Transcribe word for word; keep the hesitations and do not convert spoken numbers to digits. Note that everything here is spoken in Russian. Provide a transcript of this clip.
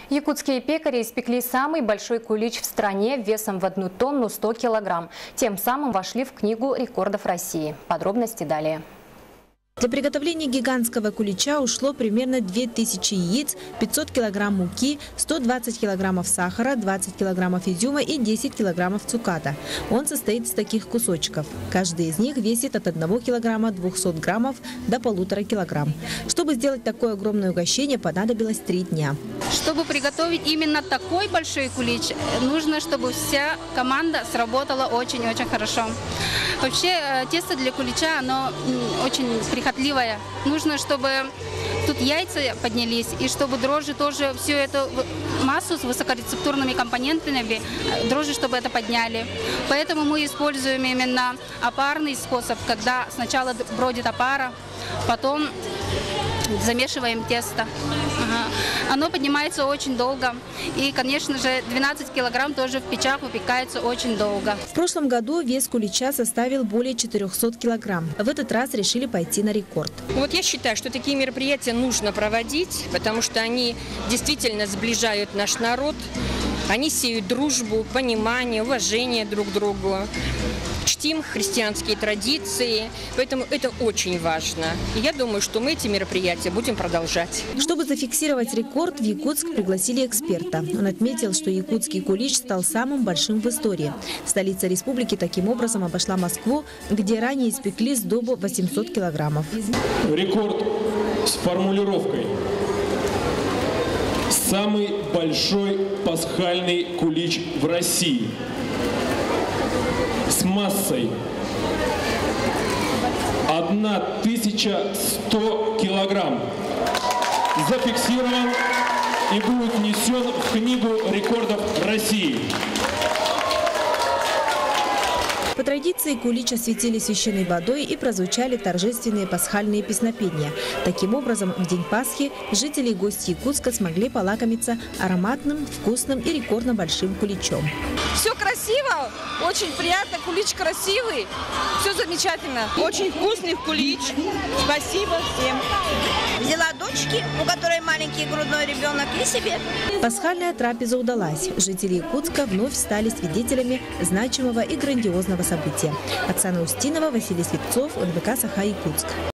Якутские пекари испекли самый большой кулич в стране весом в одну тонну сто килограмм. Тем самым вошли в Книгу рекордов России. Подробности далее. Для приготовления гигантского кулича ушло примерно две тысячи яиц, пятьсот килограмм муки, сто двадцать килограммов сахара, двадцать килограммов изюма и десять килограммов цуката. Он состоит из таких кусочков. Каждый из них весит от одного килограмма двухсот граммов до полутора килограмм. Чтобы сделать такое огромное угощение, понадобилось три дня. Чтобы приготовить именно такой большой кулич, нужно, чтобы вся команда сработала очень-очень хорошо. Вообще тесто для кулича, оно очень прихотливое. Нужно, чтобы тут яйца поднялись, и чтобы дрожжи тоже всю эту массу с высокорецептурными компонентами, дрожжи, чтобы это подняли. Поэтому мы используем именно опарный способ, когда сначала бродит опара, потом замешиваем тесто. Ага. Оно поднимается очень долго. И, конечно же, двенадцать килограмм тоже в печах выпекается очень долго. В прошлом году вес кулича составил более четырёхсот килограмм. В этот раз решили пойти на рекорд. Вот я считаю, что такие мероприятия нужно проводить, потому что они действительно сближают наш народ. Они сеют дружбу, понимание, уважение друг к другу. Чтим христианские традиции, поэтому это очень важно. И я думаю, что мы эти мероприятия будем продолжать. Чтобы зафиксировать рекорд, в Якутск пригласили эксперта. Он отметил, что якутский кулич стал самым большим в истории. Столица республики таким образом обошла Москву, где ранее испекли сдобу восемьсот килограммов. Рекорд с формулировкой: самый большой пасхальный кулич в России. С массой тысяча сто килограмм зафиксирован и будет внесен в Книгу рекордов России. По традиции кулич осветили священной водой и прозвучали торжественные пасхальные песнопения. Таким образом, в день Пасхи жители и гости Якутска смогли полакомиться ароматным, вкусным и рекордно большим куличом. Все красиво, очень приятно, кулич красивый, все замечательно. Очень вкусный кулич. Спасибо всем. Взяла дочки, у которой маленький грудной ребенок, и себе. Пасхальная трапеза удалась. Жители Якутска вновь стали свидетелями значимого и грандиозного события. Оксана Устинова, Василий Слепцов, эн вэ ка «Саха-Якутск».